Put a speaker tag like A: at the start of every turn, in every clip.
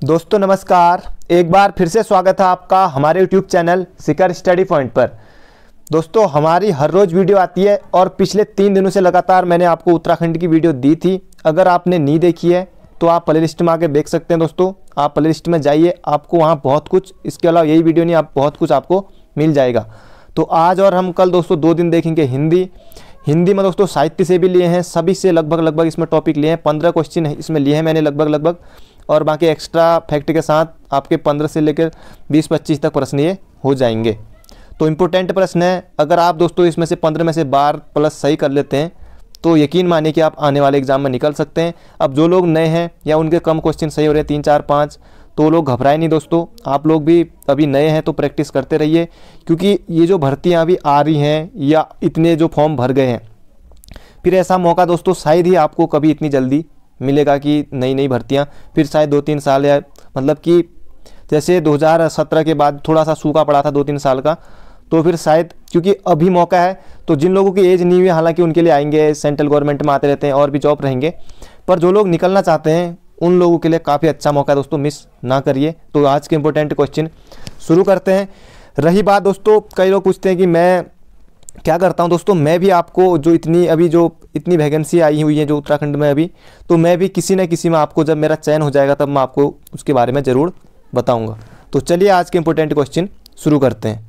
A: दोस्तों नमस्कार, एक बार फिर से स्वागत है आपका हमारे YouTube channel Shikhar study point पर। दोस्तों हमारी हर रोज़ वीडियो आती है और पिछले 3 दिनों से लगातार मैंने आपको उत्तराखंड की वीडियो दी थी। अगर आपने नहीं देखी है तो आप प्ले लिस्ट में आके देख सकते हैं। दोस्तों आप प्ले लिस्ट में जाइए, आपको वहाँ बहुत कुछ, इसके अलावा यही वीडियो नहीं, आप बहुत कुछ आपको मिल जाएगा। तो आज और हम कल दोस्तों 2 दिन देखेंगे हिंदी में। दोस्तों साहित्य से भी लिए हैं, सभी से लगभग इसमें टॉपिक लिए हैं। 15 क्वेश्चन इसमें लिए हैं मैंने लगभग, और बाकी एक्स्ट्रा फैक्ट के साथ आपके 15 से लेकर 20-25 तक प्रश्न ये हो जाएंगे। तो इम्पोर्टेंट प्रश्न है। अगर आप दोस्तों इसमें से 15 में से 12+ सही कर लेते हैं तो यकीन मानिए कि आप आने वाले एग्जाम में निकल सकते हैं। अब जो लोग नए हैं या उनके कम क्वेश्चन सही हो रहे हैं 3, 4, 5, तो लोग घबराए नहीं। दोस्तों आप लोग भी अभी नए हैं तो प्रैक्टिस करते रहिए, क्योंकि ये जो भर्तियाँ अभी आ रही हैं या इतने जो फॉर्म भर गए हैं, फिर ऐसा मौका दोस्तों शायद ही आपको कभी इतनी जल्दी मिलेगा कि नई भर्तियां फिर शायद 2-3 साल, या मतलब कि जैसे 2017 के बाद थोड़ा सा सूखा पड़ा था 2-3 साल का, तो फिर शायद क्योंकि अभी मौका है तो जिन लोगों की एज नहीं हुई, हालांकि उनके लिए आएंगे, सेंट्रल गवर्नमेंट में आते रहते हैं और भी जॉब रहेंगे, पर जो लोग निकलना चाहते हैं उन लोगों के लिए काफ़ी अच्छा मौका है दोस्तों, मिस ना करिए। तो आज के इंपॉर्टेंट क्वेश्चन शुरू करते हैं। रही बात दोस्तों, कई लोग पूछते हैं कि मैं क्या करता हूं। दोस्तों मैं भी आपको जो इतनी वैकेंसी आई हुई है जो उत्तराखंड में अभी, तो मैं भी किसी न किसी में आपको, जब मेरा चयन हो जाएगा तब मैं आपको उसके बारे में ज़रूर बताऊंगा। तो चलिए आज के इंपॉर्टेंट क्वेश्चन शुरू करते हैं।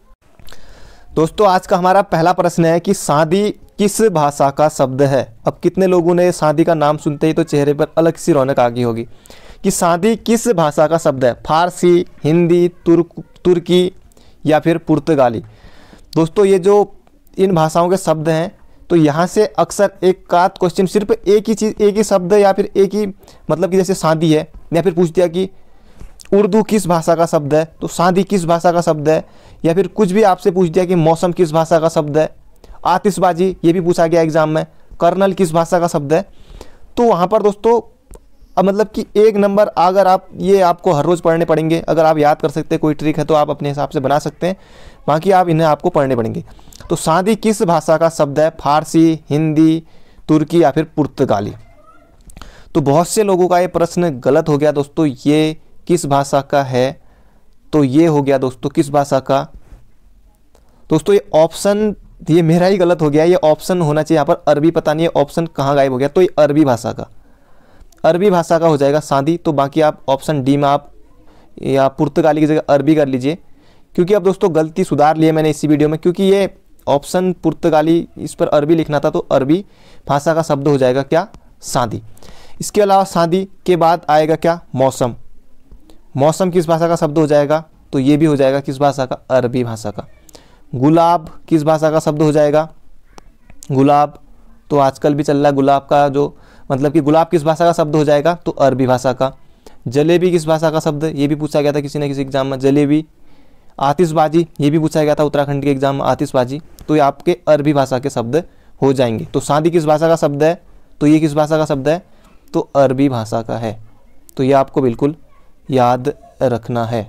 A: दोस्तों आज का हमारा पहला प्रश्न है कि सादी किस भाषा का शब्द है। अब कितने लोगों ने सादी का नाम सुनते ही तो चेहरे पर अलग सी रौनक आ गई होगी कि सादी किस भाषा का शब्द है। फारसी, हिंदी, तुर्की या फिर पुर्तगाली। दोस्तों ये जो इन भाषाओं के शब्द हैं, तो यहाँ से अक्सर एक आध क्वेश्चन सिर्फ एक ही शब्द या फिर एक ही, मतलब कि जैसे सादी है, या फिर पूछ दिया कि उर्दू किस भाषा का शब्द है, तो सादी किस भाषा का शब्द है, या फिर कुछ भी आपसे पूछ दिया कि मौसम किस भाषा का शब्द है, आतिशबाजी ये भी पूछा गया एग्जाम में, कर्नल किस भाषा का शब्द है। तो वहाँ पर दोस्तों अब मतलब कि 1 नंबर, अगर आप ये आपको हर रोज़ पढ़ने पड़ेंगे। अगर आप याद कर सकते हैं, कोई ट्रिक है तो आप अपने हिसाब से बना सकते हैं, बाकी आप इन्हें आपको पढ़ने पड़ेंगे। तो सादी किस भाषा का शब्द है, फारसी, हिंदी, तुर्की या फिर पुर्तगाली। तो बहुत से लोगों का ये प्रश्न गलत हो गया दोस्तों। ये किस भाषा का है, तो ये हो गया दोस्तों किस भाषा का। दोस्तों ये ऑप्शन, ये मेरा ही गलत हो गया, ये ऑप्शन होना चाहिए यहाँ पर अरबी, पता नहीं है ऑप्शन कहाँ गायब हो गया। तो ये अरबी भाषा का हो जाएगा सादी। तो बाकी आप ऑप्शन डी में आप या पुर्तगाली की जगह अरबी कर लीजिए, क्योंकि अब दोस्तों गलती सुधार ली है मैंने इसी वीडियो में, क्योंकि ये ऑप्शन पुर्तगाली, इस पर अरबी लिखना था, तो अरबी भाषा का शब्द हो जाएगा क्या, सादी। इसके अलावा सादी के बाद आएगा क्या, मौसम किस भाषा का शब्द हो जाएगा, तो ये भी हो जाएगा किस भाषा का, अरबी भाषा का। गुलाब किस भाषा का शब्द हो जाएगा, गुलाब तो आजकल भी चल रहा है, गुलाब का जो मतलब कि गुलाब किस भाषा का शब्द हो जाएगा, तो अरबी भाषा का। जलेबी किस भाषा का शब्द, ये भी पूछा गया था किसी न किसी एग्जाम में, जलेबी। आतिशबाजी ये भी पूछा गया था उत्तराखंड के एग्जाम में, आतिशबाजी, तो ये आपके अरबी भाषा के शब्द हो जाएंगे। तो सादी किस भाषा का शब्द है, तो ये किस भाषा का शब्द है, तो अरबी भाषा का है। तो ये आपको बिल्कुल याद रखना है।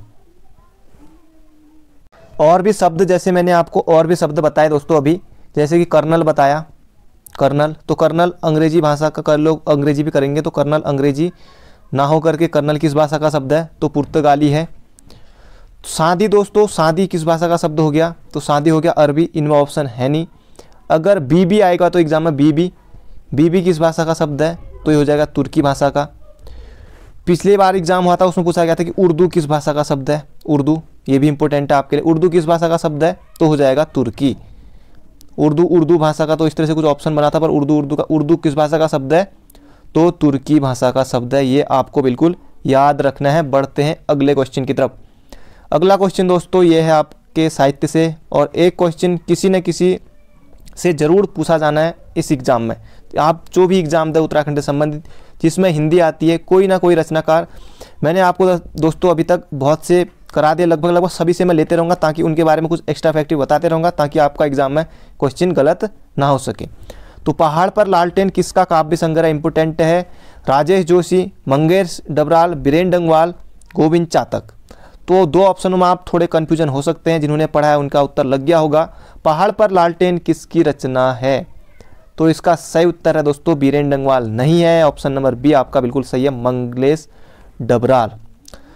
A: और भी शब्द, जैसे मैंने आपको और भी शब्द बताए दोस्तों अभी, जैसे कि कर्नल बताया, कर्नल, तो कर्नल अंग्रेजी भाषा का, कर लोग अंग्रेजी भी करेंगे, तो कर्नल अंग्रेजी ना हो करके कर्नल किस भाषा का शब्द है, तो पुर्तगाली है। सादी दोस्तों, सादी किस भाषा का शब्द हो गया, तो सादी हो गया अरबी, इनमें ऑप्शन है नहीं। अगर बीबी आएगा तो एग्जाम में बीबी किस भाषा का शब्द है, तो ये हो जाएगा तुर्की भाषा का। पिछली बार एग्जाम हुआ था उसमें पूछा गया था कि उर्दू किस भाषा का शब्द है, उर्दू, ये भी इंपॉर्टेंट है आपके लिए, उर्दू किस भाषा का शब्द है, तो हो जाएगा तुर्की। उर्दू भाषा का तो इस तरह से कुछ ऑप्शन बना था, पर उर्दू किस भाषा का शब्द है, तो तुर्की भाषा का शब्द है। ये आपको बिल्कुल याद रखना है। बढ़ते हैं अगले क्वेश्चन की तरफ। अगला क्वेश्चन दोस्तों ये है आपके साहित्य से, और एक क्वेश्चन किसी न किसी से ज़रूर पूछा जाना है इस एग्ज़ाम में। आप जो भी एग्ज़ाम दें उत्तराखंड से संबंधित, जिसमें हिंदी आती है, कोई ना कोई रचनाकार, मैंने आपको दोस्तों अभी तक बहुत से करा दिए, लगभग सभी से मैं लेते रहूँगा, ताकि उनके बारे में कुछ एक्स्ट्रा फैक्ट बताते रहूँगा, ताकि आपका एग्जाम में क्वेश्चन गलत ना हो सके। तो पहाड़ पर लालटेन किसका काव्य संग्रह इंपोर्टेंट है, राजेश जोशी, मंगेश डबराल, बीरेन डंगवाल, गोविंद चातक। तो 2 ऑप्शनों में आप थोड़े कन्फ्यूजन हो सकते हैं, जिन्होंने पढ़ा है उनका उत्तर लग गया होगा। पहाड़ पर लालटेन किसकी रचना है, तो इसका सही उत्तर है दोस्तों बीरेन डंगवाल नहीं है, ऑप्शन नंबर बी आपका बिल्कुल सही है, मंगलेश डबराल।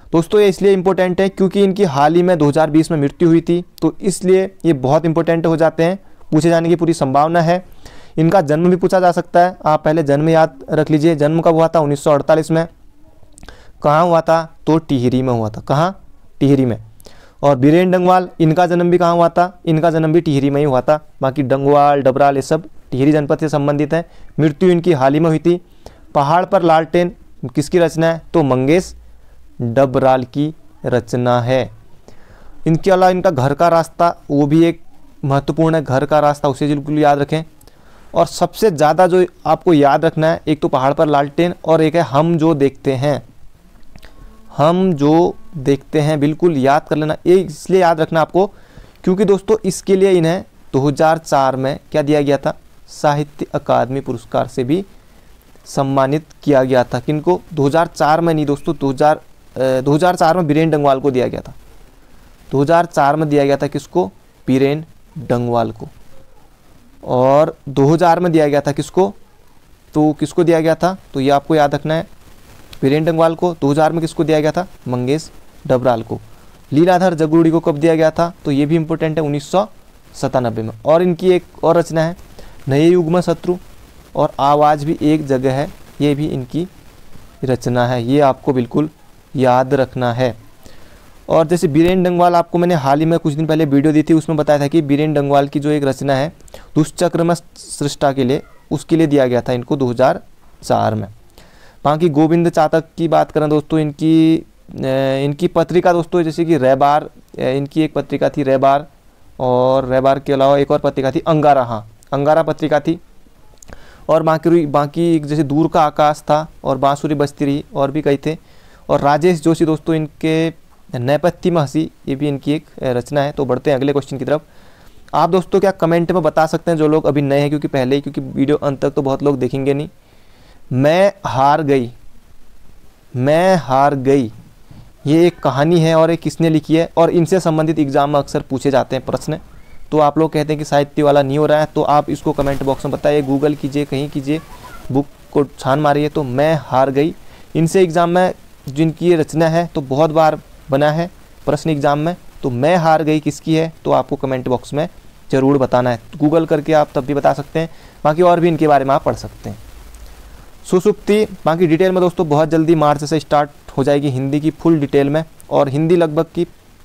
A: दोस्तों ये इसलिए इम्पोर्टेंट है क्योंकि इनकी हाल ही में 2020 में मृत्यु हुई थी, तो इसलिए ये बहुत इंपॉर्टेंट हो जाते हैं, पूछे जाने की पूरी संभावना है। इनका जन्म भी पूछा जा सकता है, आप पहले जन्म याद रख लीजिए। जन्म कब हुआ था? 1948 में। कहाँ हुआ था? तो टिहरी में हुआ था। कहाँ? टिहरी में। और बीरेन डंगवाल, इनका जन्म भी कहाँ हुआ था? इनका जन्म भी टिहरी में ही हुआ था। बाकी डंगवाल, डबराल ये सब टिहरी जनपद से संबंधित हैं। मृत्यु इनकी हाल ही में हुई थी। पहाड़ पर लालटेन किसकी रचना है? तो मंगेश डबराल की रचना है। इनके अलावा इनका घर का रास्ता वो भी एक महत्वपूर्ण है, घर का रास्ता, उसे बिल्कुल याद रखें। और सबसे ज़्यादा जो आपको याद रखना है, एक तो पहाड़ पर लालटेन और एक है हम जो देखते हैं। हम जो देखते हैं बिल्कुल याद कर लेना। ये इसलिए याद रखना आपको क्योंकि दोस्तों इसके लिए इन्हें 2004 में क्या दिया गया था? साहित्य अकादमी पुरस्कार से भी सम्मानित किया गया था। किनको? 2004 में नहीं दोस्तों, 2004 में बीरेन डंगवाल को दिया गया था। 2004 में दिया गया था किसको? बीरेन डंगवाल को। और 2000 में दिया गया था किसको? तो किसको दिया गया था? तो ये आपको याद रखना है, बीरेन डंगवाल को। 2000 में किसको दिया गया था? मंगेश डबराल को। लीलाधर जगरूड़ी को कब दिया गया था? तो ये भी इंपॉर्टेंट है, 1997 में। और इनकी एक और रचना है नए युग में शत्रु और आवाज़ भी एक जगह है, ये भी इनकी रचना है, ये आपको बिल्कुल याद रखना है। और जैसे बीरेन डंगवाल, आपको मैंने हाल ही में कुछ दिन पहले वीडियो दी थी, उसमें बताया था कि बीरेन डंगवाल की जो एक रचना है दुष्चक्र में सृष्टा के लिए, उसके लिए दिया गया था इनको 2004 में। बाकी गोविंद चातक की बात करें दोस्तों, इनकी पत्रिका दोस्तों जैसे कि रैबार, इनकी एक पत्रिका थी रैबार, और रैबार के अलावा एक और पत्रिका थी अंगारा। हाँ, अंगारा पत्रिका थी। और बाकी जैसे दूर का आकाश था, और बांसुरी बजती रही, और भी कई थे। और राजेश जोशी दोस्तों, इनके नैपथ्य में हंसी, ये भी इनकी एक रचना है। तो बढ़ते हैं अगले क्वेश्चन की तरफ। आप दोस्तों क्या कमेंट में बता सकते हैं, जो लोग अभी नए हैं, क्योंकि वीडियो अंत तक तो बहुत लोग देखेंगे नहीं। मैं हार गई, मैं हार गई, ये एक कहानी है और ये किसने लिखी है? और इनसे संबंधित एग्जाम में अक्सर पूछे जाते हैं प्रश्न। तो आप लोग कहते हैं कि साहित्य वाला नहीं हो रहा है, तो आप इसको कमेंट बॉक्स में बताइए, गूगल कीजिए, कहीं कीजिए, बुक को छान मारिए। तो मैं हार गई, इनसे एग्ज़ाम में जिनकी ये रचना है तो बहुत बार बना है प्रश्न एग्जाम में। तो मैं हार गई किसकी है? तो आपको कमेंट बॉक्स में ज़रूर बताना है। गूगल करके आप तब भी बता सकते हैं, बाकी और भी इनके बारे में आप पढ़ सकते हैं। सुसुप्ति, बाकी डिटेल में दोस्तों बहुत जल्दी मार्च से स्टार्ट हो जाएगी हिंदी की फुल डिटेल में, और हिंदी लगभग की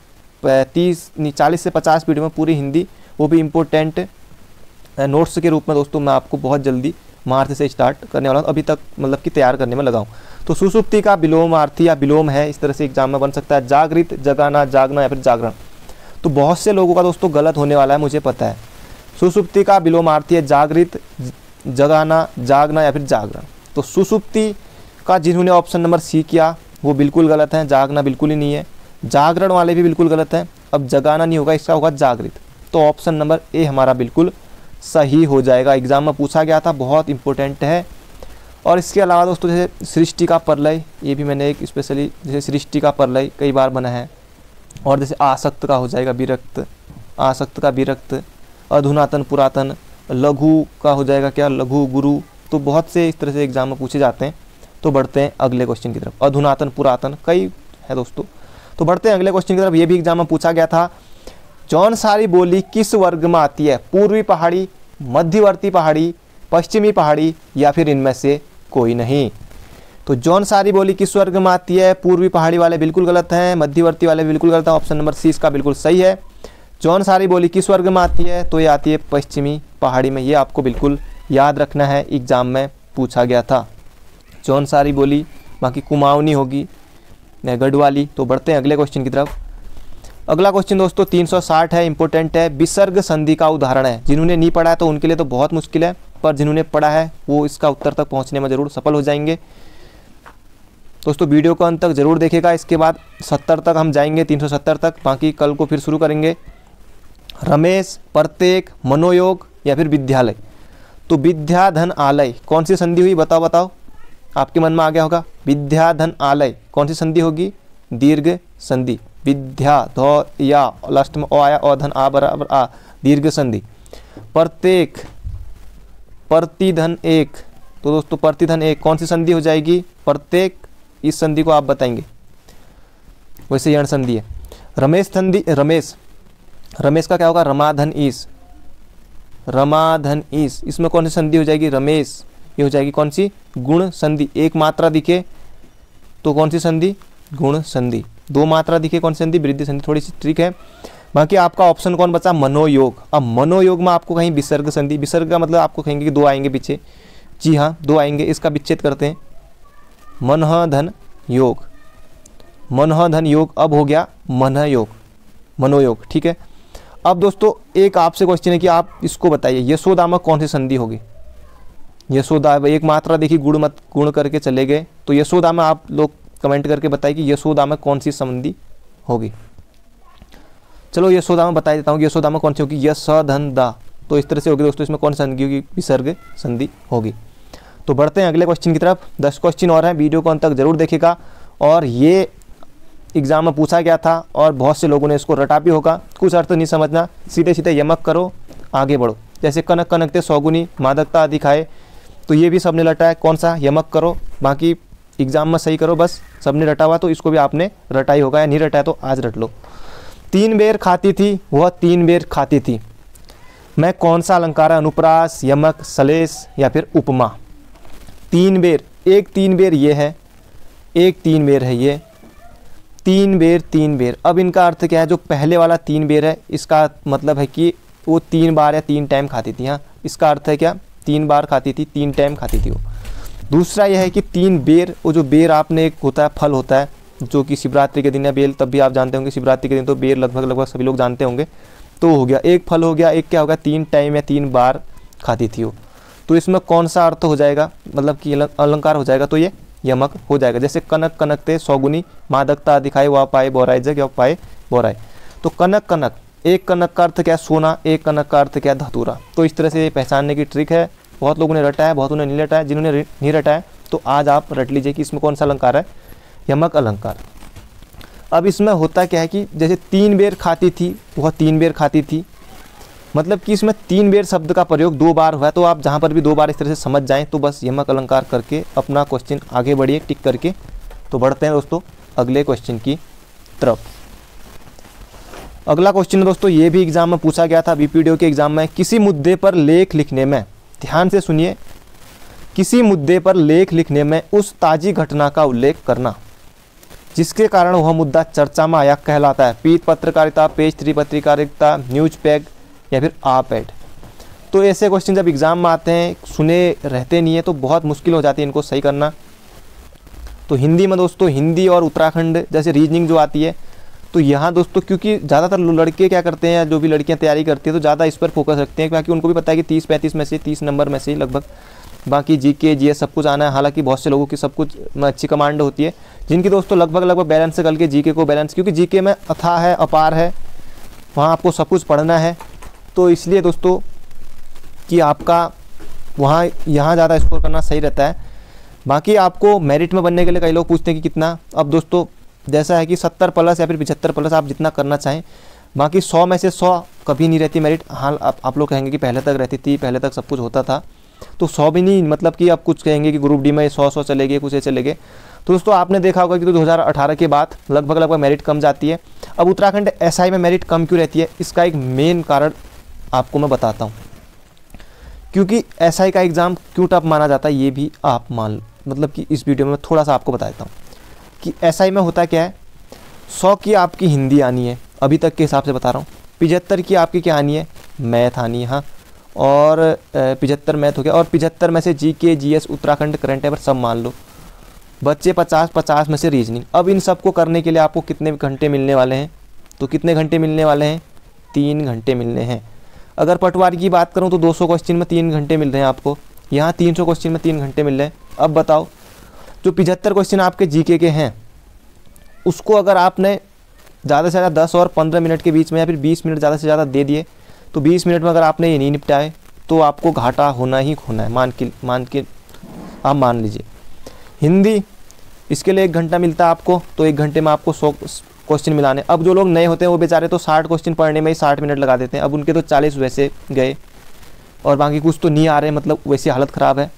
A: 40 से 50 वीडियो में पूरी हिंदी, वो भी इम्पोर्टेंट नोट्स के रूप में दोस्तों मैं आपको बहुत जल्दी मार्च से स्टार्ट करने वाला हूँ। अभी तक मतलब कि तैयार करने में लगा हूँ। तो सुसुप्ति का विलोमार्थी या विलोम है, इस तरह से एग्जाम में बन सकता है। जागृत, जगाना, जागना या फिर जागरण। तो बहुत से लोगों का दोस्तों गलत होने वाला है, मुझे पता है। सुसुप्ति का विलोमार्थी है जागृत, जगाना, जागना या फिर जागरण। तो सुसुप्ति का जिन्होंने ऑप्शन नंबर सी किया वो बिल्कुल गलत है, जागना बिल्कुल ही नहीं है। जागरण वाले भी बिल्कुल गलत हैं। अब जगाना नहीं होगा, इसका होगा जागृत। तो ऑप्शन नंबर ए हमारा बिल्कुल सही हो जाएगा। एग्जाम में पूछा गया था, बहुत इंपॉर्टेंट है। और इसके अलावा दोस्तों जैसे सृष्टि का प्रलय, ये भी मैंने एक स्पेशली, जैसे सृष्टि का प्रलय कई बार बना है। और जैसे आसक्त का हो जाएगा विरक्त, आसक्त का विरक्त। अधुनातन पुरातन, लघु का हो जाएगा क्या? लघु गुरु। तो बहुत से इस तरह से एग्जाम में पूछे जाते हैं। तो बढ़ते हैं अगले क्वेश्चन की तरफ। अधुनातन पुरातन कई है दोस्तों। तो बढ़ते हैं अगले क्वेश्चन की तरफ। ये भी एग्जाम में पूछा गया था। जौनसारी बोली किस वर्ग में आती है? पूर्वी पहाड़ी, मध्यवर्ती पहाड़ी, पश्चिमी पहाड़ी या फिर इनमें से कोई नहीं। तो जौनसारी बोली किस वर्ग में आती है? पूर्वी पहाड़ी वाले बिल्कुल गलत हैं, मध्यवर्ती वाले बिल्कुल गलत हैं। ऑप्शन नंबर सी इसका बिल्कुल सही है। जौनसारी बोली किस वर्ग में आती है? तो ये आती है पश्चिमी पहाड़ी में। ये आपको बिल्कुल याद रखना है, एग्जाम में पूछा गया था। जौनसारी बोली, बाकी कुमाऊनी होगी, गढ़वाली। तो बढ़ते हैं अगले क्वेश्चन की तरफ। अगला क्वेश्चन दोस्तों 360 है, इंपॉर्टेंट है। विसर्ग संधि का उदाहरण है। जिन्होंने नहीं पढ़ा है तो उनके लिए तो बहुत मुश्किल है, पर जिन्होंने पढ़ा है वो इसका उत्तर तक पहुंचने में जरूर सफल हो जाएंगे। दोस्तों वीडियो को अंत तक जरूर देखेगा। इसके बाद 70 तक हम जाएंगे, 370 तक, बाकी कल को फिर शुरू करेंगे। रमेश, प्रत्येक, मनोयोग या फिर विद्यालय। तो विद्याधन आलय कौन सी संधि हुई? बताओ बताओ, आपके मन में आ गया होगा। विद्याधन आलय कौन सी संधि होगी? दीर्घ संधि। विद्या धौ या लास्ट में ओ आया, औधन आ बराबर आ, दीर्घ संधि। प्रत्येक, प्रतिधन एक। तो दोस्तों प्रतिधन एक कौन सी संधि हो जाएगी? प्रत्येक, इस संधि को आप बताएंगे। वैसे यण संधि है। रमेश संधि, रमेश का क्या होगा, रमाधन ईस, रमाधन ईस, इसमें कौन सी संधि हो जाएगी, रमेश, ये हो जाएगी कौन सी, गुण संधि। एक मात्रा दिखे तो कौन सी संधि, गुण संधि। दो मात्रा दिखे कौन सी संधि, वृद्धि संधि। थोड़ी सी ट्रिक है। बाकी आपका ऑप्शन कौन बचा, मनोयोग। अब मनोयोग में आपको कहीं विसर्ग संधि, विसर्ग का मतलब आपको कहेंगे कि दो आएंगे पीछे, जी हाँ दो आएंगे, इसका विच्छेद करते हैं, मनः धन योग, मनः धन योग, अब हो गया मनः योग, मनोयोग, ठीक है। अब दोस्तों एक आपसे क्वेश्चन है कि आप इसको बताइए यशोदा में कौन सी संधि होगी। यशोदा, एक मात्रा देखी, गुण मत गुण करके चले गए, तो यशोदा में आप लोग कमेंट करके बताइए कि यशोदा में कौन सी संधि होगी। चलो यशोदा में बता देता हूँ कि यशोदा में कौन सी होगी, यश धन दा, तो इस तरह से होगी दोस्तों। इसमें कौन सी संधि होगी, विसर्ग संधि होगी। तो बढ़ते हैं अगले क्वेश्चन की तरफ। 10 क्वेश्चन और हैं, वीडियो को अंत तक जरूर देखेगा। और ये एग्जाम में पूछा गया था और बहुत से लोगों ने इसको रटा भी होगा। कुछ अर्थ नहीं समझना, सीधे सीधे यमक करो, आगे बढ़ो। जैसे कनक कनकते सौगुनी मादकता अधिक खाए, तो ये भी सबने रटा है, कौन सा, यमक करो। बाकी एग्जाम में सही करो, बस सबने रटा हुआ तो इसको भी आपने रटा ही होगा, या नहीं रटा है तो आज रट लो। 3 बेर खाती थी वह 3 बेर खाती थी, मैं कौन सा अलंकार है, अनुप्रास, यमक, सलेस या फिर उपमा। 3 बेर, एक 3 बेर ये है, एक 3 बेर है ये, 3 बेर 3 बेर। अब इनका अर्थ क्या है, जो पहले वाला 3 बेर है इसका मतलब है कि वो 3 बार या 3 टाइम खाती थी। हाँ, इसका अर्थ है क्या, 3 बार खाती थी, 3 टाइम खाती थी वो। दूसरा यह है कि 3 बेर, वो जो बेर आपने एक होता है, फल होता है जो कि शिवरात्रि के दिन है बेल, तब भी आप जानते होंगे शिवरात्रि के दिन तो बेर लगभग सभी लोग जानते होंगे। तो हो गया, एक फल हो गया, एक क्या होगा, 3 टाइम या 3 बार खाती थी वो। तो इसमें कौन सा अर्थ हो जाएगा, मतलब कि अलंकार हो जाएगा, तो ये यमक हो जाएगा। जैसे कनक कनकते सौगुनी मादकता दिखाए वह पाए बोराए जग या पाए बोराए। तो कनक कनक, एक कनक का अर्थ क्या, सोना, एक कनक का अर्थ क्या, धतूरा। तो इस तरह से पहचानने की ट्रिक है। बहुत लोगों ने रटा है, बहुत ने नहीं रटा है। जिन्होंने नहीं रटा है तो आज आप रट लीजिए कि इसमें कौन सा अलंकार है, यमक अलंकार। अब इसमें होता क्या है कि जैसे 3 बेर खाती थी वह 3 बेर खाती थी, मतलब कि इसमें 3 बेर शब्द का प्रयोग 2 बार हुआ है। तो आप जहाँ पर भी 2 बार इस तरह से समझ जाएं तो बस यमक अलंकार करके अपना क्वेश्चन आगे बढ़िए टिक करके। तो बढ़ते हैं दोस्तों अगले क्वेश्चन की तरफ। अगला क्वेश्चन है दोस्तों, ये भी एग्जाम में पूछा गया था, बीपीडीओ के एग्जाम में। किसी मुद्दे पर लेख लिखने में, ध्यान से सुनिए, किसी मुद्दे पर लेख लिखने में उस ताजी घटना का उल्लेख करना जिसके कारण वह मुद्दा चर्चा में आया कहलाता है। पीठ पत्रकारिता, पेज 3 पत्रकारिता, न्यूज पैग या फिर आप एड। तो ऐसे क्वेश्चन जब एग्जाम में आते हैं, सुने रहते नहीं है तो बहुत मुश्किल हो जाती है इनको सही करना। तो हिंदी में दोस्तों, हिंदी और उत्तराखंड जैसे रीजनिंग जो आती है, तो यहाँ दोस्तों क्योंकि ज़्यादातर लड़के क्या करते हैं, जो भी लड़कियाँ तैयारी करती हैं तो ज़्यादा इस पर फोकस रखते हैं, क्योंकि उनको भी पता है कि 30-35 में से 30 नंबर में से लगभग बाकी जीके जीएस सब कुछ आना है। हालांकि बहुत से लोगों की सब कुछ में अच्छी कमांड होती है, जिनकी दोस्तों लगभग बैलेंस कर के जीके को बैलेंस, क्योंकि जीके में अथाह है, अपार है, वहाँ आपको सब कुछ पढ़ना है। तो इसलिए दोस्तों कि आपका वहाँ यहाँ ज़्यादा स्कोर करना सही रहता है। बाकी आपको मेरिट में बनने के लिए कई लोग पूछते हैं कि कितना, अब दोस्तों जैसा है कि 70 प्लस या फिर 75 प्लस आप जितना करना चाहें। बाकी 100 में से 100 कभी नहीं रहती मेरिट। हाँ, आप लोग कहेंगे कि पहले तक रहती थी, पहले तक सब कुछ होता था, तो 100 भी नहीं, मतलब कि आप कुछ कहेंगे कि ग्रुप डी में 100 चले गए, कुछ चले गए। तो दोस्तों आपने देखा होगा कि 2018 के बाद लगभग मेरिट कम जाती है। अब उत्तराखंड एसआई में मेरिट कम क्यों रहती है, इसका एक मेन कारण आपको मैं बताता हूँ। क्योंकि एसआई का एग्ज़ाम क्यों टफ माना जाता है ये भी आप मान, मतलब कि इस वीडियो में थोड़ा सा आपको बता देता हूँ कि एसआई में होता क्या है। 100 की आपकी हिंदी आनी है, अभी तक के हिसाब से बता रहा हूँ। 75 की आपकी क्या आनी है, मैथ आनी है। हाँ, और 75 मैथ हो गया, और 75 में से GK GS Uttarakhand current affair सब मान लो। बच्चे 50 में से रीजनिंग। अब इन सब को करने के लिए आपको कितने घंटे मिलने वाले हैं, तो कितने घंटे मिलने वाले हैं, 3 घंटे मिलने हैं। अगर पटवारी की बात करूं तो 200 क्वेश्चन में 3 घंटे मिल रहे हैं आपको, यहाँ 300 क्वेश्चन में 3 घंटे मिल रहे हैं। अब बताओ, जो 75 क्वेश्चन आपके जीके के हैं उसको अगर आपने ज़्यादा से ज़्यादा 10 और 15 मिनट के बीच में या फिर 20 मिनट ज़्यादा से ज़्यादा दे दिए, तो 20 मिनट में अगर आपने ये नहीं निपटाए तो आपको घाटा होना ही होना है, मान के आप मान लीजिए। हिंदी, इसके लिए 1 घंटा मिलता है आपको, तो 1 घंटे में आपको 100 क्वेश्चन मिलाने। अब जो लोग नए होते हैं वो बेचारे तो 60 क्वेश्चन पढ़ने में ही 60 मिनट लगा देते हैं। अब उनके तो 40 वैसे गए, और बाकी कुछ तो नहीं आ रहे, मतलब वैसी हालत ख़राब है।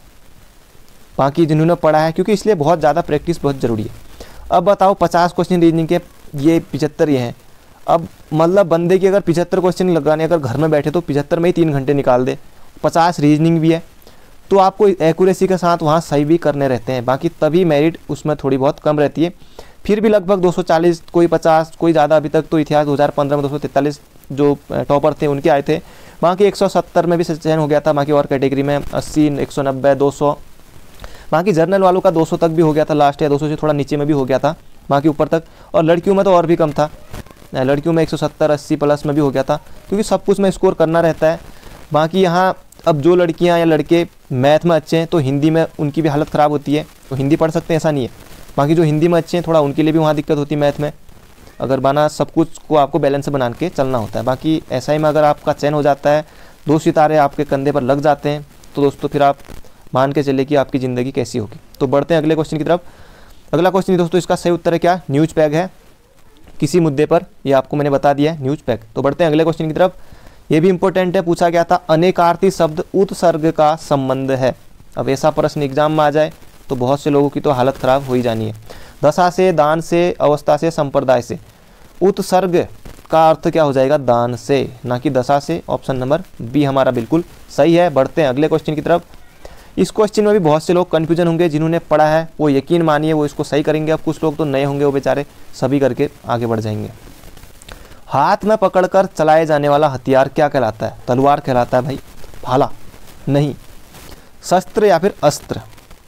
A: बाकी जिन्होंने पढ़ा है, क्योंकि इसलिए बहुत ज़्यादा प्रैक्टिस बहुत ज़रूरी है। अब बताओ 50 क्वेश्चन रीजनिंग के ये 75 ये हैं। अब मतलब बंदे की अगर 75 क्वेश्चन लगाने अगर घर में बैठे तो 75 में ही 3 घंटे निकाल दे, 50 रीजनिंग भी है, तो आपको एक्यूरेसी के साथ वहाँ सही भी करने रहते हैं। बाकी तभी मेरिट उसमें थोड़ी बहुत कम रहती है। फिर भी लगभग 240, कोई 50, कोई ज़्यादा। अभी तक तो इतिहास 2015 में 243 जो टॉपर थे उनके आए थे। बाकी 170 में भी चयन हो गया था। बाकी और कैटेगरी में 80, 190, 200, बाकी जर्नल वालों का 200 तक भी हो गया था लास्ट, या 200 से थोड़ा नीचे में भी हो गया था, बाकी ऊपर तक। और लड़कियों में तो और भी कम था, लड़कियों में 170, 80 प्लस में भी हो गया था, क्योंकि सब कुछ में स्कोर करना रहता है। बाकी यहाँ अब जो लड़कियाँ या लड़के मैथ में अच्छे हैं तो हिंदी में उनकी भी हालत ख़राब होती है, तो हिंदी पढ़ सकते हैं, ऐसा नहीं है। बाकी जो हिंदी में अच्छे हैं थोड़ा उनके लिए भी वहाँ दिक्कत होती है मैथ में। अगर बना सब कुछ को आपको बैलेंस बना के चलना होता है। बाकी SI में अगर आपका चयन हो जाता है, 2 सितारे आपके कंधे पर लग जाते हैं, तो दोस्तों फिर आप मान के चले कि आपकी ज़िंदगी कैसी होगी। तो बढ़ते हैं अगले क्वेश्चन की तरफ। अगला क्वेश्चन दोस्तों, इसका सही उत्तर है क्या? न्यूज पैग है किसी मुद्दे पर, ये आपको मैंने बता दिया है, न्यूज पैग। तो बढ़ते हैं अगले क्वेश्चन की तरफ। ये भी इंपॉर्टेंट है, पूछा गया था अनेकार्थी शब्द उत्सर्ग का संबंध है। अब ऐसा प्रश्न एग्जाम में आ जाए तो बहुत से लोगों की तो हालत ख़राब हो ही जानी है। दशा से, दान से, अवस्था से, संप्रदाय से। उत्सर्ग का अर्थ क्या हो जाएगा? दान से, ना कि दशा से। ऑप्शन नंबर बी हमारा बिल्कुल सही है। बढ़ते हैं अगले क्वेश्चन की तरफ। इस क्वेश्चन में भी बहुत से लोग कन्फ्यूजन होंगे, जिन्होंने पढ़ा है वो यकीन मानिए वो इसको सही करेंगे। अब कुछ लोग तो नए होंगे, वो बेचारे सभी करके आगे बढ़ जाएंगे। हाथ में पकड़कर चलाए जाने वाला हथियार क्या कहलाता है? तलवार कहलाता है भाई, भाला नहीं। शस्त्र या फिर अस्त्र?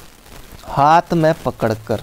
A: हाथ में पकड़कर,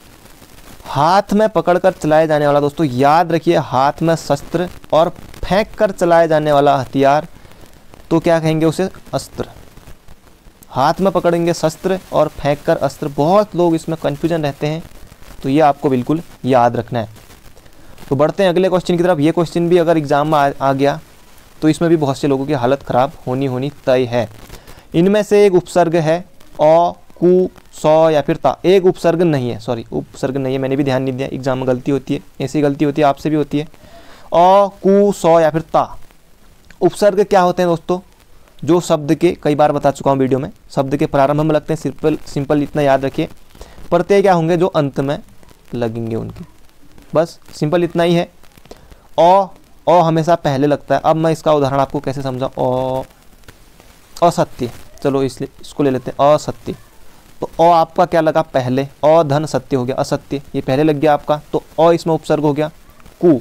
A: हाथ में पकड़कर चलाए जाने वाला दोस्तों याद रखिए, हाथ में शस्त्र, और फेंक कर चलाए जाने वाला हथियार तो क्या कहेंगे उसे? अस्त्र। हाथ में पकड़ेंगे शस्त्र और फेंक कर अस्त्र। बहुत लोग इसमें कन्फ्यूजन रहते हैं, तो ये आपको बिल्कुल याद रखना है। तो बढ़ते हैं अगले क्वेश्चन की तरफ। ये क्वेश्चन भी अगर एग्जाम में आ गया तो इसमें भी बहुत से लोगों की हालत ख़राब होनी तय है। इनमें से एक उपसर्ग है अ, कु, सौ या फिर ता। एक उपसर्ग नहीं है, सॉरी उपसर्ग नहीं है, मैंने भी ध्यान नहीं दिया, एग्जाम में गलती होती है, ऐसी गलती होती है, आपसे भी होती है। अ, कु, सौ या फिर ता। उपसर्ग क्या होते हैं दोस्तों? जो शब्द के, कई बार बता चुका हूँ वीडियो में, शब्द के प्रारंभ में लगते हैं। सिंपल इतना याद रखिए। प्रत्यय क्या होंगे? जो अंत में लगेंगे उनकी, बस सिंपल इतना ही है। अ हमेशा पहले लगता है। अब मैं इसका उदाहरण आपको कैसे समझाऊँ? असत्य, चलो इसलिए इसको ले लेते हैं, असत्य। तो आपका क्या लगा? पहले। धन सत्य हो गया, असत्य ये पहले लग गया आपका, तो इसमें उपसर्ग हो गया। कु,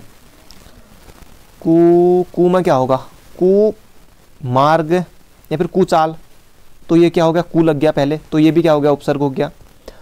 A: कु में क्या होगा? कु मार्ग या फिर कुचाल, तो ये क्या हो गया? कु लग गया पहले, तो ये भी क्या हो गया? उपसर्ग हो गया।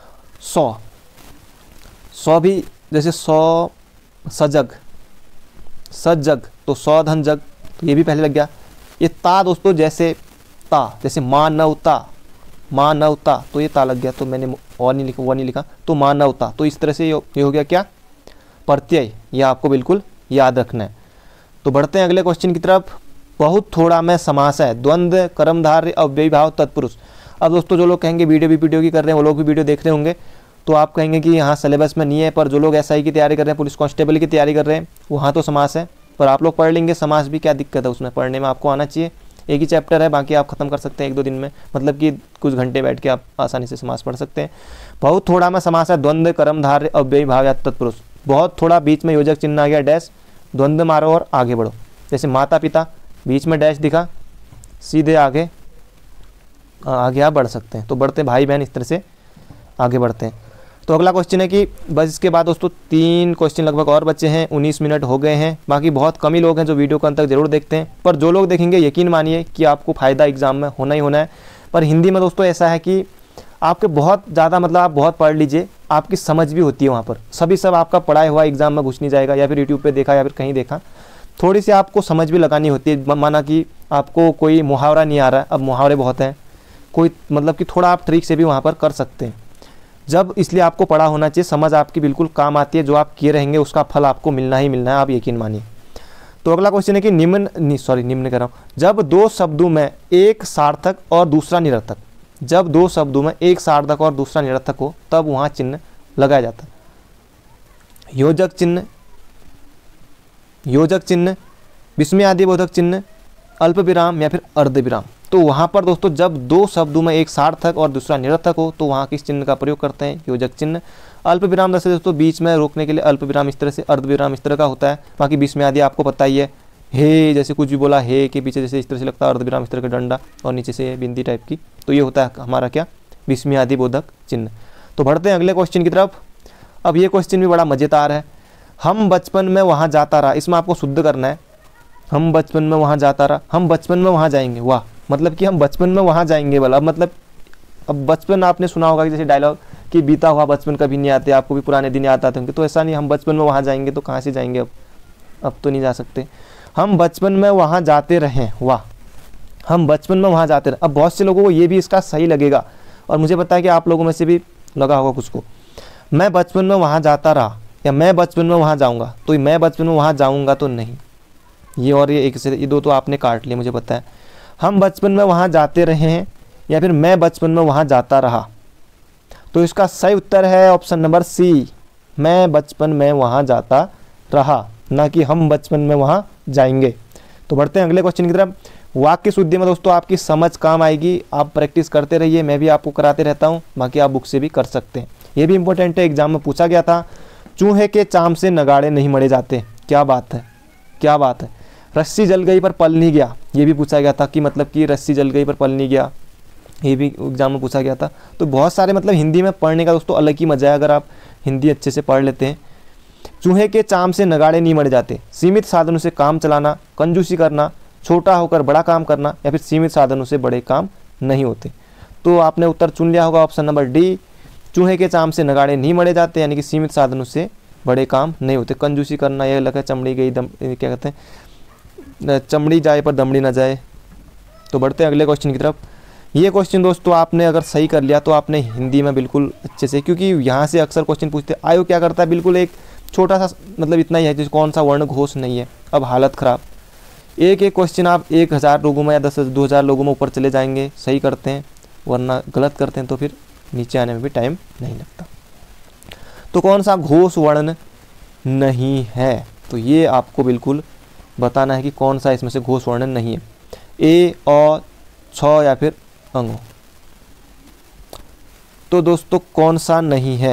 A: सौ भी जैसे सौ, सजग, सजग, तो सौ धन जग, तो ये भी पहले लग गया। ये ता दोस्तों, जैसे ता, जैसे मानवता, मानवता, तो ये ता लग गया, तो मैंने और नहीं लिखा, वो नहीं लिखा, तो मानवता। तो इस तरह से ये हो गया क्या? प्रत्यय। ये आपको बिल्कुल याद रखना है। तो बढ़ते हैं अगले क्वेश्चन की तरफ। बहुत थोड़ा में समास है, द्वंद्व, कर्मधारय, अव्ययी भाव, तत्पुरुष। अब दोस्तों जो लोग कहेंगे वीडियो की कर रहे हैं, वो लोग भी वीडियो देख रहे होंगे, तो आप कहेंगे कि यहाँ सिलेबस में नहीं है, पर जो लोग SI की तैयारी कर रहे हैं, पुलिस कांस्टेबल की तैयारी कर रहे हैं, वहाँ तो समास है, पर आप लोग पढ़ लेंगे समास भी, क्या दिक्कत है उसमें? पढ़ने में आपको आना चाहिए। एक ही चैप्टर है, बाकी आप खत्म कर सकते हैं 1-2 दिन में, मतलब कि कुछ घंटे बैठ के आप आसानी से समास पढ़ सकते हैं। बहुत थोड़ा में समास है, द्वंद्व, कर्मधारय, अव्ययी भाव या तत्पुरुष। बहुत थोड़ा, बीच में योजक चिन्ह आ गया, डैश, द्वंद्व मारो और आगे बढ़ो। जैसे माता पिता, बीच में डैश दिखा, सीधे आगे आप बढ़ सकते हैं। तो बढ़ते भाई बहन, इस तरह से आगे बढ़ते हैं। तो अगला क्वेश्चन है कि बस इसके बाद दोस्तों 3 क्वेश्चन लगभग और बचे हैं, 19 मिनट हो गए हैं। बाकी बहुत कम ही लोग हैं जो वीडियो को अंत तक जरूर देखते हैं, पर जो लोग देखेंगे यकीन मानिए कि आपको फ़ायदा एग्जाम में होना ही होना है। पर हिंदी में दोस्तों ऐसा है कि आपके बहुत ज़्यादा, मतलब आप बहुत पढ़ लीजिए, आपकी समझ भी होती है वहाँ पर, सभी सब आपका पढ़ाई हुआ एग्जाम में घुस नहीं जाएगा, या फिर यूट्यूब पर देखा या फिर कहीं देखा। थोड़ी सी आपको समझ भी लगानी होती है। माना कि आपको कोई मुहावरा नहीं आ रहा है, अब मुहावरे बहुत हैं, कोई मतलब कि थोड़ा आप ट्रिक से भी वहाँ पर कर सकते हैं। जब इसलिए आपको पढ़ा होना चाहिए, समझ आपकी बिल्कुल काम आती है, जो आप किए रहेंगे उसका फल आपको मिलना ही मिलना है, आप यकीन मानिए। तो अगला क्वेश्चन है कि निम्न कह रहा हूँ, जब 2 शब्दों में एक सार्थक और दूसरा निरर्थक, जब 2 शब्दों में एक सार्थक और दूसरा निरर्थक हो, तब वहाँ चिन्ह लगाया जाता है। योजक चिन्ह, योजक चिन्ह, विस्मयादिबोधक चिन्ह, अल्प विराम या फिर अर्ध विराम। तो वहाँ पर दोस्तों जब 2 शब्दों में एक सार्थक और दूसरा निरर्थक हो, तो वहाँ किस चिन्ह का प्रयोग करते हैं? योजक चिन्ह। अल्प विराम जैसे दोस्तों बीच में रोकने के लिए अल्प विराम इस तरह से, अर्ध विराम इस तरह का होता है। बाकी भीष्म आदि आपको पता ही है, हे जैसे कुछ भी बोला, हे के पीछे जैसे इस तरह से लगता है अर्ध विराम इस तरह का डंडा और नीचे से बिंदी टाइप की, तो ये होता है हमारा क्या, भीष्म आदि बोधक चिन्ह। तो बढ़ते हैं अगले क्वेश्चन की तरफ। अब ये क्वेश्चन भी बड़ा मज़ेदार है। हम बचपन में वहाँ जाता रहा, इसमें आपको शुद्ध करना है। हम बचपन में वहाँ जाता रहा, हम बचपन में वहाँ जाएंगे, वाह, मतलब कि हम बचपन में वहाँ जाएंगे वाला। अब मतलब अब बचपन आपने सुना होगा कि जैसे डायलॉग कि बीता हुआ बचपन कभी नहीं आते, आपको भी पुराने दिन याद आते होंगे, तो ऐसा नहीं, हम बचपन में वहाँ जाएंगे तो कहाँ से जाएंगे, अब तो नहीं जा सकते। हम बचपन में वहाँ जाते रहें, वाह, हम बचपन में वहाँ जाते रहे। अब बहुत से लोगों को ये भी इसका सही लगेगा और मुझे पता है कि आप लोगों में से भी लगा होगा कुछ को। मैं बचपन में वहाँ जाता रहा या मैं बचपन में वहाँ जाऊँगा, तो मैं बचपन में वहाँ जाऊँगा तो नहीं, ये और ये एक से, ये दो तो आपने काट लिए, मुझे पता है। हम बचपन में वहाँ जाते रहे हैं या फिर मैं बचपन में वहाँ जाता रहा, तो इसका सही उत्तर है ऑप्शन नंबर सी, मैं बचपन में वहाँ जाता रहा, ना कि हम बचपन में वहाँ जाएंगे। तो बढ़ते हैं अगले क्वेश्चन की तरफ। वाक्य शुद्धि में दोस्तों आपकी समझ काम आएगी, आप प्रैक्टिस करते रहिए, मैं भी आपको कराते रहता हूँ, बाकी आप बुक से भी कर सकते हैं। ये भी इंपॉर्टेंट है, एग्जाम में पूछा गया था। चूहे के चाम से नगाड़े नहीं मढ़े जाते, क्या बात है, क्या बात है। रस्सी जल गई पर पल नहीं गया, ये भी पूछा गया था कि मतलब कि रस्सी जल गई पर पल नहीं गया, ये भी एग्जाम में पूछा गया था। तो बहुत सारे मतलब हिंदी में पढ़ने का दोस्तों अलग ही मजा है अगर आप हिंदी अच्छे से पढ़ लेते हैं। चूहे के चाम से नगाड़े नहीं मढ़ जाते, सीमित साधनों से काम चलाना, कंजूसी करना, छोटा होकर बड़ा काम करना या फिर सीमित साधनों से बड़े काम नहीं होते। तो आपने उत्तर चुन लिया होगा ऑप्शन नंबर डी, चूहे के चाम से नगाड़े नहीं मढ़े जाते, यानी कि सीमित साधनों से बड़े काम नहीं होते। कंजूसी करना, यह लगा चमड़ी गई क्या कहते हैं, चमड़ी जाए पर दमड़ी ना जाए। तो बढ़ते हैं अगले क्वेश्चन की तरफ। ये क्वेश्चन दोस्तों आपने अगर सही कर लिया तो आपने हिंदी में बिल्कुल अच्छे से, क्योंकि यहाँ से अक्सर क्वेश्चन पूछते हैं। आयोग क्या करता है, बिल्कुल एक छोटा सा मतलब इतना ही है जैसे कौन सा वर्ण घोष नहीं है। अब हालत ख़राब, एक एक क्वेश्चन आप 1000 लोगों में या 2000 लोगों में ऊपर चले जाएंगे, सही करते हैं, वरना गलत करते हैं तो फिर नीचे आने में भी टाइम नहीं लगता। तो कौन सा घोष वर्ण नहीं है, तो ये आपको बिल्कुल बताना है कि कौन सा इसमें से घोष वर्ण नहीं है, ए, अ, छ या फिर अंग। तो दोस्तों कौन सा नहीं है,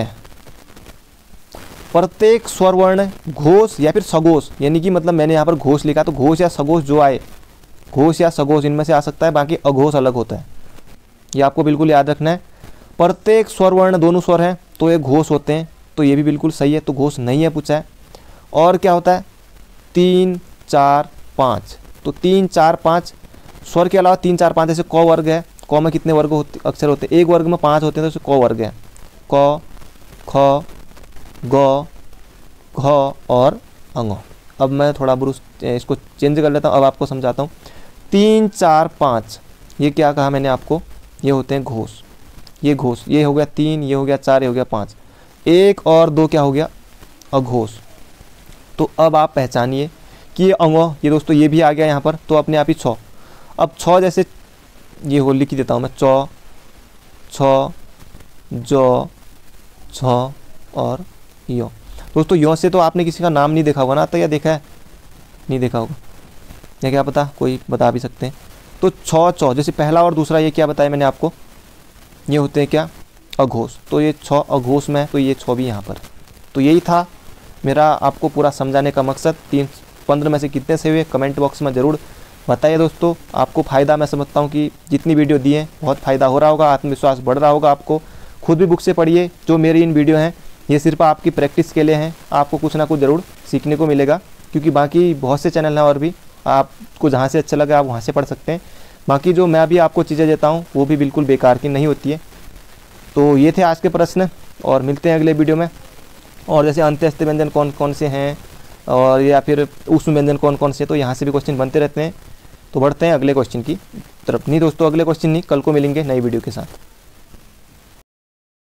A: प्रत्येक स्वर वर्ण घोष या फिर सघोष, यानी कि मतलब मैंने यहाँ पर घोष लिखा तो घोष या सघोष जो आए, घोष या सघोष इनमें से आ सकता है, बाकी अघोष अलग होता है, ये आपको बिल्कुल याद रखना है। प्रत्येक स्वर वर्ण दोनों स्वर हैं तो ये घोष होते हैं, तो ये भी बिल्कुल सही है, तो घोष नहीं है पूछा है। और क्या होता है, 3, 4, 5, तो 3, 4, 5 स्वर के अलावा 3, 4, 5 जैसे क वर्ग है, क में कितने वर्ग होते अक्षर होते हैं, एक वर्ग में 5 होते हैं, तो क वर्ग है, क, ख, ग, घ और अंग। अब मैं थोड़ा ब्रूस इसको चेंज कर लेता हूँ, अब आपको समझाता हूँ। 3, 4, 5 ये क्या कहा मैंने आपको, ये होते हैं घोष, ये घोष, ये हो गया 3, ये हो गया 4, ये हो गया 5, 1 और 2 क्या हो गया, अघोष। तो अब आप पहचानिए कि ये अंग, ये दोस्तों ये भी आ गया यहाँ पर, तो अपने आप ही 6। अब 6 जैसे ये हो लिख ही देता हूँ मैं, चौ, छ, जो, छ और यो। दोस्तों यो से तो आपने किसी का नाम नहीं देखा होगा ना, तो या देखा है, नहीं देखा होगा, या क्या पता कोई बता भी सकते हैं। तो छ, चौ जैसे पहला और दूसरा, ये क्या बताया मैंने आपको, ये होते हैं क्या, अघोष। तो ये 6 अघोष में है, तो ये 6 भी यहाँ पर। तो यही था मेरा आपको पूरा समझाने का मकसद। 315 में से कितने से हुए कमेंट बॉक्स में ज़रूर बताइए दोस्तों। आपको फ़ायदा, मैं समझता हूँ कि जितनी वीडियो दी है बहुत फ़ायदा हो रहा होगा, आत्मविश्वास बढ़ रहा होगा आपको। खुद भी बुक से पढ़िए, जो मेरी इन वीडियो हैं ये सिर्फ आपकी प्रैक्टिस के लिए हैं, आपको कुछ ना कुछ ज़रूर सीखने को मिलेगा, क्योंकि बाकी बहुत से चैनल हैं और भी, आपको जहाँ से अच्छा लगे आप वहाँ से पढ़ सकते हैं। बाकी जो मैं भी आपको चीज़ें देता हूँ वो भी बिल्कुल बेकार की नहीं होती है। तो ये थे आज के प्रश्न, और मिलते हैं अगले वीडियो में। और जैसे अंत्यस्थ व्यंजन कौन कौन से हैं, और या फिर ऊष्म व्यंजन कौन कौन से, तो यहाँ से भी क्वेश्चन बनते रहते हैं। तो बढ़ते हैं अगले क्वेश्चन की तरफ। नहीं दोस्तों, अगले क्वेश्चन नहीं, कल को मिलेंगे नई वीडियो के साथ।